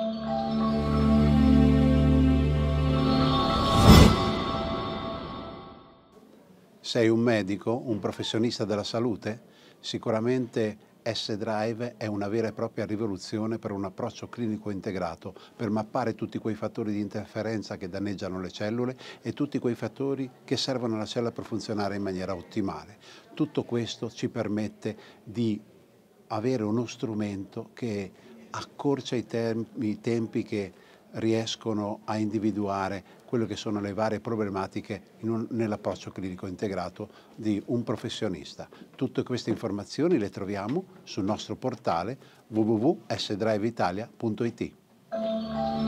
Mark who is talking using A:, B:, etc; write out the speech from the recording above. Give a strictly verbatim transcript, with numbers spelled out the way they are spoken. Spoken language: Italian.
A: Sei un medico, un professionista della salute? Sicuramente S-Drive è una vera e propria rivoluzione per un approccio clinico integrato, per mappare tutti quei fattori di interferenza che danneggiano le cellule e tutti quei fattori che servono alla cellula per funzionare in maniera ottimale. Tutto questo ci permette di avere uno strumento che accorcia i, i tempi che riescono a individuare quelle che sono le varie problematiche nell'approccio clinico integrato di un professionista. Tutte queste informazioni le troviamo sul nostro portale w w w punto s drive italia punto i t.